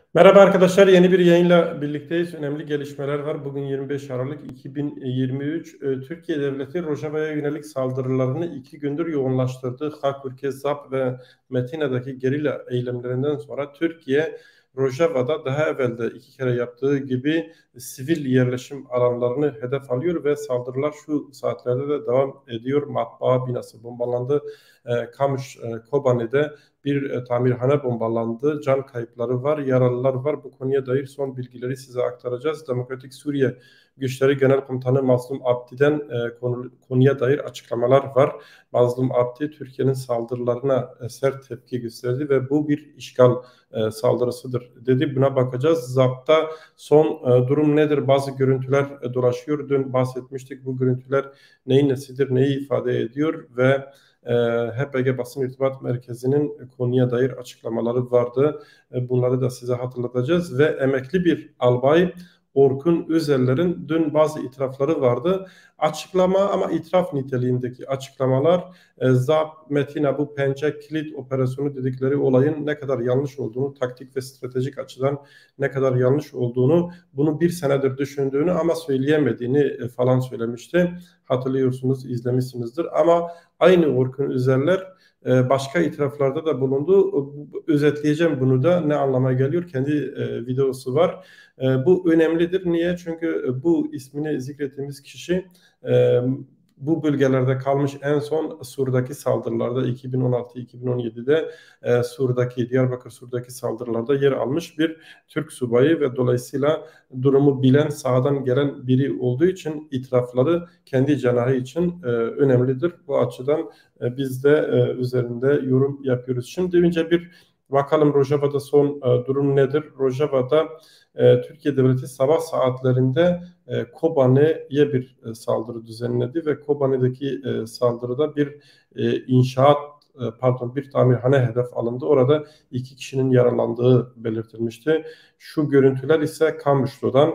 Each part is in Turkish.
Merhaba arkadaşlar, yeni bir yayınla birlikteyiz. Önemli gelişmeler var. Bugün 25 Aralık 2023. Türkiye Devleti Rojava'ya yönelik saldırılarını 2 gündür yoğunlaştırdı. Hakkari, Zap ve Metina'daki gerilla eylemlerinden sonra Türkiye, Rojava'da daha evvel de 2 kere yaptığı gibi sivil yerleşim alanlarını hedef alıyor ve saldırılar şu saatlerde de devam ediyor. Matbaa binası bombalandı. Kamış, Kobani'de bir tamirhane bombalandı. Can kayıpları var, yaralılar var. Bu konuya dair son bilgileri size aktaracağız. Demokratik Suriye Güçleri Genel Komutanı Mazlum Abdi'den konuya dair açıklamalar var. Mazlum Abdi, Türkiye'nin saldırılarına sert tepki gösterdi ve bu bir işgal saldırısıdır dedi. Buna bakacağız. ZAP'ta son durum nedir? Bazı görüntüler dolaşıyor. Dün bahsetmiştik. Bu görüntüler neyin nesidir, neyi ifade ediyor ve HPG Basın İrtibat Merkezi'nin konuya dair açıklamaları vardı. Bunları da size hatırlatacağız ve emekli bir albay Orkun Özeller'in dün bazı itirafları vardı. Açıklama ama itiraf niteliğindeki açıklamalar ZAP, Metina, bu pençe kilit operasyonu dedikleri olayın ne kadar yanlış olduğunu, taktik ve stratejik açıdan ne kadar yanlış olduğunu, bunu bir senedir düşündüğünü ama söyleyemediğini falan söylemişti. Hatırlıyorsunuz, izlemişsinizdir ama aynı Orkun Özeller başka itiraflarda da bulundu. Özetleyeceğim bunu da, ne anlama geliyor. Kendi videosu var. Bu önemlidir. Niye? Çünkü bu ismini zikrettiğimiz kişi bu bölgelerde kalmış, en son Sur'daki saldırılarda 2016-2017'de Diyarbakır Sur'daki saldırılarda yer almış bir Türk subayı ve dolayısıyla durumu bilen, sahadan gelen biri olduğu için itirafları kendi cenahı için önemlidir. Bu açıdan biz de üzerinde yorum yapıyoruz. Şimdi önce bir bakalım Rojava'da son durum nedir? Rojava'da Türkiye Devleti sabah saatlerinde Kobani'ye bir saldırı düzenledi ve Kobani'deki saldırıda bir inşaat bir tamirhane hedef alındı. Orada 2 kişinin yaralandığı belirtilmişti. Şu görüntüler ise Kamuşlu'dan.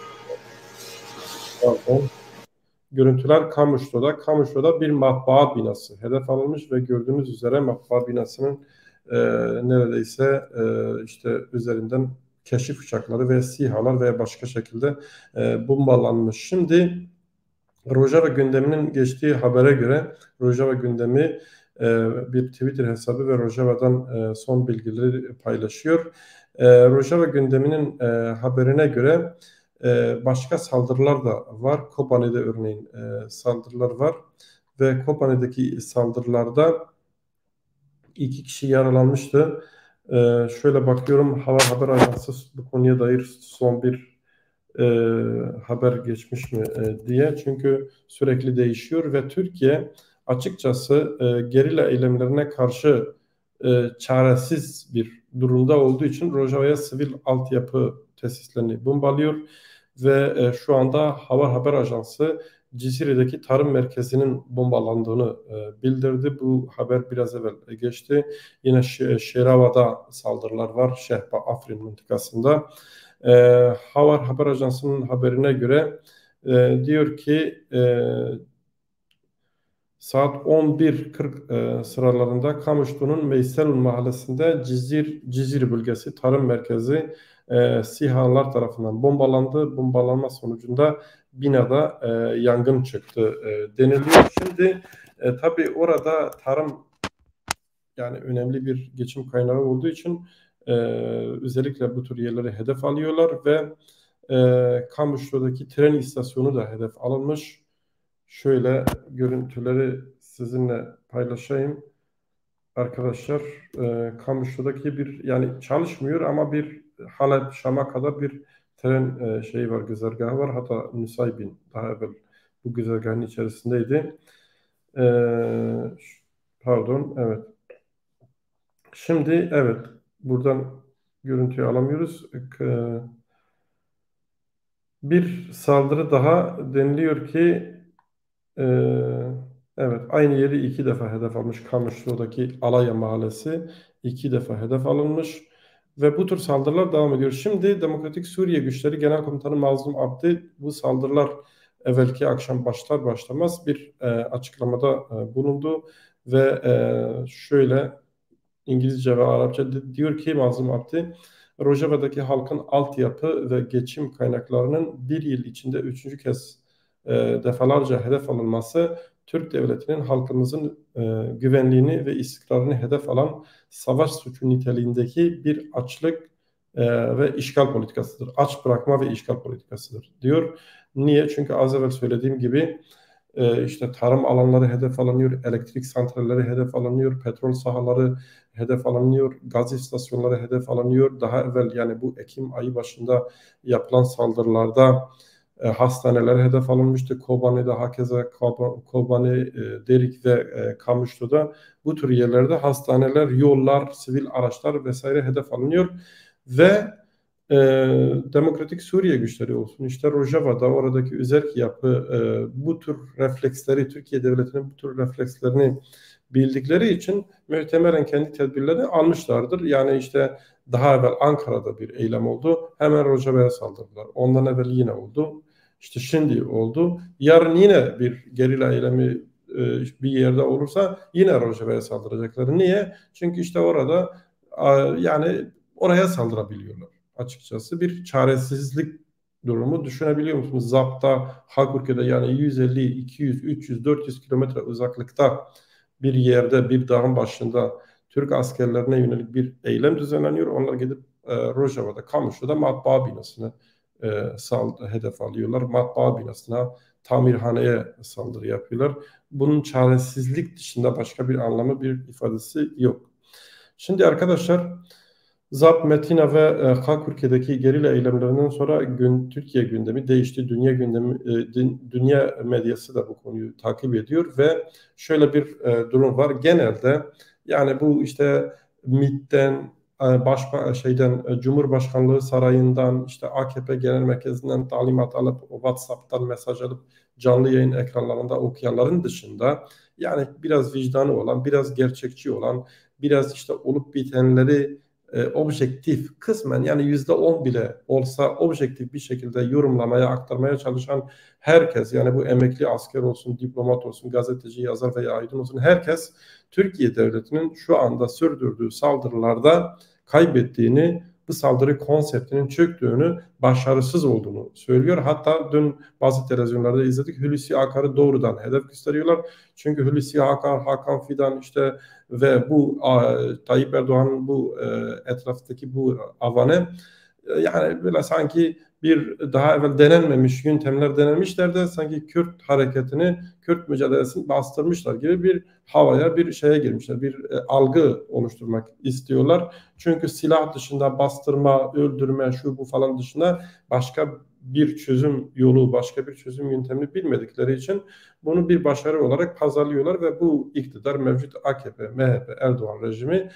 Görüntüler Kamışlı'da bir matbaa binası hedef alınmış ve gördüğünüz üzere matbaa binasının neredeyse işte üzerinden keşif uçakları ve SİHA'lar veya başka şekilde bombalanmış. Şimdi Rojava gündeminin geçtiği habere göre Rojava gündemi bir Twitter hesabı ve Rojava'dan son bilgileri paylaşıyor. Rojava gündeminin haberine göre başka saldırılar da var. Kobani'de örneğin saldırılar var ve Kobani'deki saldırılarda 2 kişi yaralanmıştı. Şöyle bakıyorum, Hava Haber Ajansı bu konuya dair son bir e, haber geçmiş mi diye. Çünkü sürekli değişiyor ve Türkiye açıkçası gerilla eylemlerine karşı çaresiz bir durumda olduğu için Rojava'ya sivil altyapı tesislerini bombalıyor ve şu anda Hava Haber Ajansı Cizre'deki tarım merkezinin bombalandığını bildirdi. Bu haber biraz evvel geçti. Yine Şerava'da saldırılar var, Şehba Afrin mıntıkasında. Hava Haber Ajansı'nın haberine göre diyor ki saat 11:40 sıralarında Kamışlı'nın Meyselun mahallesinde Cizir bölgesi tarım merkezi SİHA'lar tarafından bombalandı. Bombalanma sonucunda binada yangın çıktı deniliyor. Şimdi tabii orada tarım yani önemli bir geçim kaynağı olduğu için özellikle bu tür yerleri hedef alıyorlar ve Kamışlı'daki tren istasyonu da hedef alınmış. Şöyle görüntüleri sizinle paylaşayım arkadaşlar. Kamışlı'daki bir, yani çalışmıyor ama bir Halep Şam'a kadar bir tren şeyi var, güzergahı var. Hatta Nusaybin daha evvel bu güzergahın içerisindeydi. E, pardon, evet. Şimdi evet, buradan görüntüyü alamıyoruz. Bir saldırı daha deniliyor ki e, evet, aynı yeri 2 defa hedef almış. Kamışlı'daki Alaya Mahallesi 2 defa hedef alınmış ve bu tür saldırılar devam ediyor. Şimdi Demokratik Suriye Güçleri Genel Komutanı Mazlum Abdi bu saldırılar evvelki akşam başlar başlamaz bir açıklamada bulundu ve şöyle İngilizce ve Arapça diyor ki Mazlum Abdi, Rojava'daki halkın altyapı ve geçim kaynaklarının bir yıl içinde üçüncü kez defalarca hedef alınması, Türk devletinin halkımızın güvenliğini ve istikrarını hedef alan savaş suçu niteliğindeki bir açlık ve işgal politikasıdır. Aç bırakma ve işgal politikasıdır diyor. Niye? Çünkü az evvel söylediğim gibi işte tarım alanları hedef alınıyor, elektrik santralleri hedef alınıyor, petrol sahaları hedef alınıyor, gaz istasyonları hedef alınıyor. Daha evvel yani bu Ekim ayı başında yapılan saldırılarda hastaneler hedef alınmıştı. Kobani'de hakeza Kobani, Derik ve Kamışlı'da bu tür yerlerde hastaneler, yollar, sivil araçlar vesaire hedef alınıyor ve e, Demokratik Suriye güçleri olsun, işte Rojava'da oradaki üzerki yapı bu tür refleksleri, Türkiye Devleti'nin bu tür reflekslerini bildikleri için muhtemelen kendi tedbirlerini almışlardır. Yani işte daha evvel Ankara'da bir eylem oldu. Hemen Rojava'ya saldırdılar. Ondan evvel yine oldu. İşte şimdi oldu. Yarın yine bir gerilla eylemi bir yerde olursa yine Rojava'ya saldıracaklar. Niye? Çünkü işte orada yani oraya saldırabiliyorlar açıkçası. Bir çaresizlik durumu düşünebiliyor musunuz? Zapta, Hakurki'de yani 150, 200, 300, 400 kilometre uzaklıkta bir yerde, bir dağın başında Türk askerlerine yönelik bir eylem düzenleniyor. Onlar gidip Rojava'da, Kamışlı'da matbaa binasını hedef alıyorlar. Matbaa binasına, tamirhaneye saldırı yapıyorlar. Bunun çaresizlik dışında başka bir anlamı, bir ifadesi yok. Şimdi arkadaşlar, ZAP, Metina ve Hakurki'deki gerilla eylemlerinden sonra Türkiye gündemi değişti. Dünya gündemi, dünya medyası da bu konuyu takip ediyor ve şöyle bir durum var. Genelde yani bu işte MİT'ten, Cumhurbaşkanlığı Sarayı'ndan, işte AKP Genel Merkezi'nden talimat alıp, WhatsApp'tan mesaj alıp canlı yayın ekranlarında okuyanların dışında yani biraz vicdanı olan, biraz gerçekçi olan, biraz işte olup bitenleri objektif kısmen yani %10 bile olsa objektif bir şekilde yorumlamaya, aktarmaya çalışan herkes, yani bu emekli asker olsun, diplomat olsun, gazeteci, yazar veya aydın olsun, herkes Türkiye Devleti'nin şu anda sürdürdüğü saldırılarda kaybettiğini, bu saldırı konseptinin çöktüğünü, başarısız olduğunu söylüyor. Hatta dün bazı televizyonlarda izledik, Hulusi Akar'ı doğrudan hedef gösteriyorlar. Çünkü Hulusi Akar, Hakan Fidan işte ve bu Tayyip Erdoğan'ın bu etraftaki bu avane yani böyle sanki bir daha evvel denenmemiş yöntemler denemişler de sanki Kürt hareketini, Kürt mücadelesini bastırmışlar gibi bir havaya, bir şeye girmişler. Bir algı oluşturmak istiyorlar. Çünkü silah dışında bastırma, öldürme, şu bu falan dışında başka bir çözüm yolu, başka bir çözüm yöntemini bilmedikleri için bunu bir başarı olarak pazarlıyorlar ve bu iktidar, mevcut AKP, MHP, Erdoğan rejimi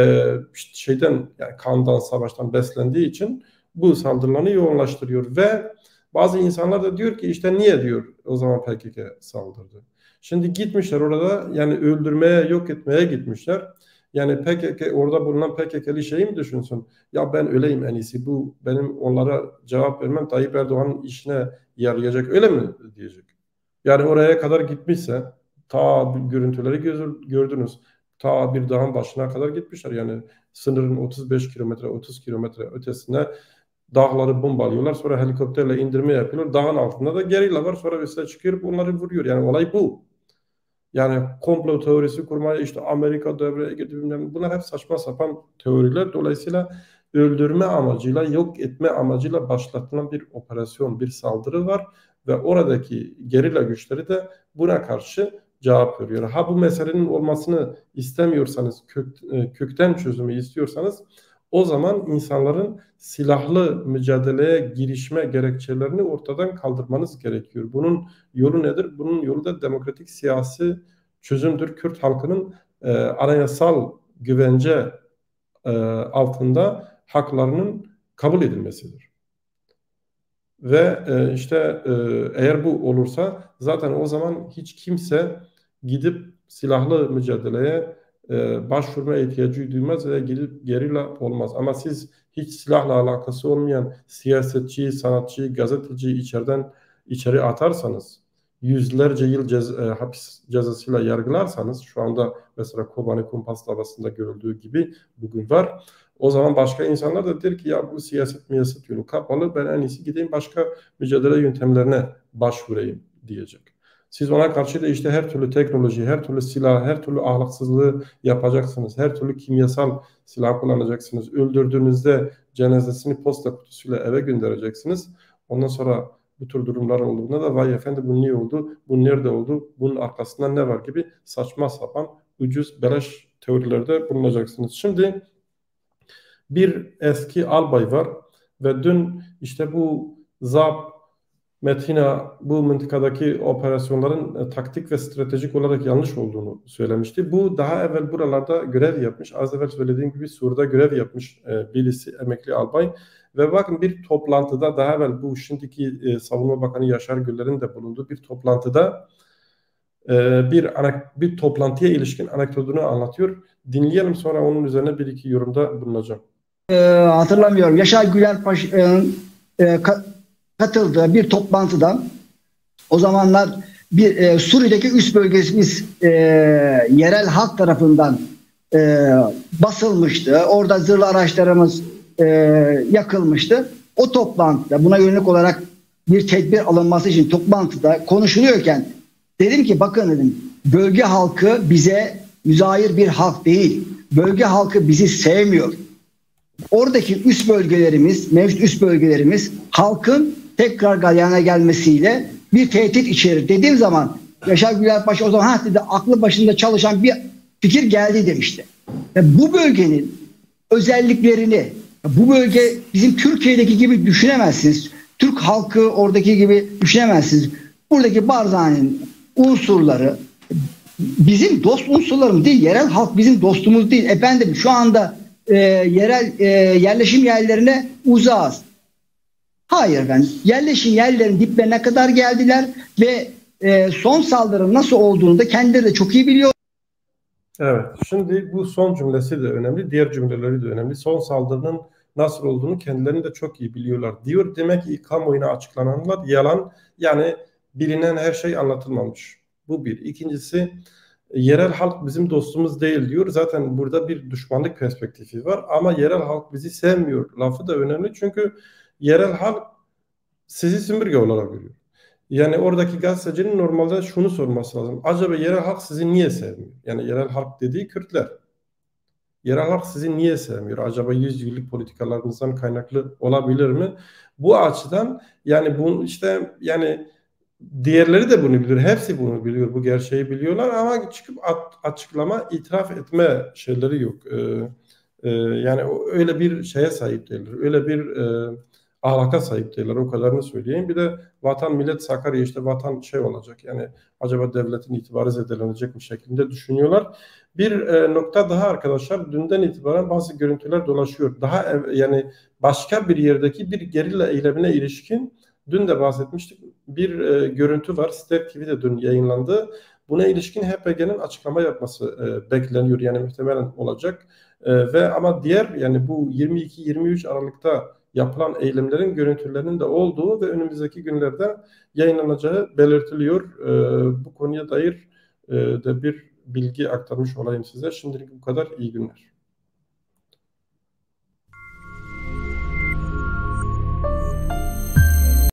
şeyden yani kandan, savaştan beslendiği için bu saldırılarını yoğunlaştırıyor ve bazı insanlar da diyor ki işte niye diyor o zaman PKK saldırdı. Şimdi gitmişler orada yani öldürmeye, yok etmeye gitmişler. Yani PKK, orada bulunan PKK'li şeyi mi düşünsün? Ya ben öleyim en iyisi, bu benim onlara cevap vermem Tayyip Erdoğan'ın işine yarayacak, öyle mi diyecek? Yani oraya kadar gitmişse ta görüntüleri gördünüz. Ta bir dağın başına kadar gitmişler. Yani sınırın 35 kilometre 30 kilometre ötesine dağları bombalıyorlar. Sonra helikopterle indirme yapıyorlar. Dağın altında da gerilla var. Sonra üstüne çıkıyor onları vuruyor. Yani olay bu. Yani komplo teorisi kurmaya, işte Amerika devreye girdi bilmem ne. Bunlar hep saçma sapan teoriler. Dolayısıyla öldürme amacıyla, yok etme amacıyla başlatılan bir operasyon, bir saldırı var ve oradaki gerilla güçleri de buna karşı cevap veriyor. Ha bu meselenin olmasını istemiyorsanız, kökten çözümü istiyorsanız o zaman insanların silahlı mücadeleye girişme gerekçelerini ortadan kaldırmanız gerekiyor. Bunun yolu nedir? Bunun yolu da demokratik siyasi çözümdür. Kürt halkının anayasal güvence altında haklarının kabul edilmesidir. Ve işte eğer bu olursa zaten o zaman hiç kimse gidip silahlı mücadeleye başvurma ihtiyacı duymaz ve gidip gerilla olmaz. Ama siz hiç silahla alakası olmayan siyasetçi, sanatçı, gazeteci içeri atarsanız, yüzlerce yıl hapis cezasıyla yargılarsanız, şu anda mesela Kobani Kumpas davasında görüldüğü gibi bugün var. O zaman başka insanlar da der ki ya bu siyaset yolu kapalı, ben en iyisi gideyim başka mücadele yöntemlerine başvurayım diyecek. Siz ona karşı da işte her türlü teknoloji, her türlü silah, her türlü ahlaksızlığı yapacaksınız. Her türlü kimyasal silah kullanacaksınız. Öldürdüğünüzde cenazesini posta kutusuyla eve göndereceksiniz. Ondan sonra bu tür durumlar olduğunda da vay efendim bu niye oldu, bu nerede oldu, bunun arkasında ne var gibi saçma sapan ucuz beleş teorilerde bulunacaksınız. Şimdi bir eski albay var ve dün işte bu ZAP, Metina bu mıntıkadaki operasyonların taktik ve stratejik olarak yanlış olduğunu söylemişti. Bu daha evvel buralarda görev yapmış. Az evvel söylediğim gibi Suriye'de görev yapmış birisi emekli albay. Ve bakın bir toplantıda daha evvel bu şimdiki Savunma Bakanı Yaşar Güller'in de bulunduğu bir toplantıda bir toplantıya ilişkin anekdotunu anlatıyor. Dinleyelim sonra onun üzerine bir iki yorumda bulunacağım. Hatırlamıyorum. Yaşar Güler Paşa'nın katıldığı bir toplantıda o zamanlar bir Suriye'deki üst bölgemiz yerel halk tarafından basılmıştı. Orada zırhlı araçlarımız yakılmıştı. O toplantıda buna yönelik olarak bir tedbir alınması için toplantıda konuşuluyorken dedim ki bakın dedim, bölge halkı bize müzahir bir halk değil. Bölge halkı bizi sevmiyor. Oradaki üst bölgelerimiz, mevcut üst bölgelerimiz halkın tekrar galyana gelmesiyle bir tehdit içerir. Dediğim zaman Yaşar Güler Paşa o zaman dedi, aklı başında çalışan bir fikir geldi demişti. Bu bölgenin özelliklerini, bu bölge bizim Türkiye'deki gibi düşünemezsiniz. Türk halkı oradaki gibi düşünemezsiniz. Buradaki Barzani'nin unsurları bizim dost unsurlarımız değil. Yerel halk bizim dostumuz değil. Efendim şu anda yerel yerleşim yerlerine uzağız. Hayır efendim. Yerleşim yerlerinin diplerine kadar geldiler ve son saldırının nasıl olduğunu da kendileri de çok iyi biliyor. Evet. Şimdi bu son cümlesi de önemli. Diğer cümleleri de önemli. Son saldırının nasıl olduğunu kendilerini de çok iyi biliyorlar diyor. Demek ki kamuoyuna açıklananlar yalan. Yani bilinen her şey anlatılmamış. Bu bir. İkincisi yerel halk bizim dostumuz değil diyor. Zaten burada bir düşmanlık perspektifi var. Ama yerel halk bizi sevmiyor lafı da önemli. Çünkü yerel halk sizi sömürge olarak görüyor. Yani oradaki gazetecinin normalde şunu sorması lazım. Acaba yerel halk sizi niye sevmiyor? Yani yerel halk dediği Kürtler. Yerel halk sizi niye sevmiyor? Acaba 100 yıllık politikalarınızdan kaynaklı olabilir mi? Bu açıdan yani bu işte yani diğerleri de bunu biliyor. Hepsi bunu biliyor. Bu gerçeği biliyorlar ama çıkıp açıklama, itiraf etme şeyleri yok. Yani öyle bir şeye sahip değiller. Öyle bir ahlaka sahip değiller. O kadarını söyleyeyim. Bir de vatan millet Sakarya işte vatan şey olacak. Yani acaba devletin itibarı zedelenecek mi şeklinde düşünüyorlar. Bir nokta daha arkadaşlar. Dünden itibaren bazı görüntüler dolaşıyor. Yani başka bir yerdeki bir gerilla eylemine ilişkin dün de bahsetmiştik. Bir görüntü var. Step TV'de dün yayınlandı. Buna ilişkin HPG'nin açıklama yapması bekleniyor. Yani muhtemelen olacak. Ve ama diğer yani bu 22-23 Aralık'ta yapılan eylemlerin görüntülerinin de olduğu ve önümüzdeki günlerde yayınlanacağı belirtiliyor. Bu konuya dair de bir bilgi aktarmış olayım size. Şimdilik bu kadar. İyi günler.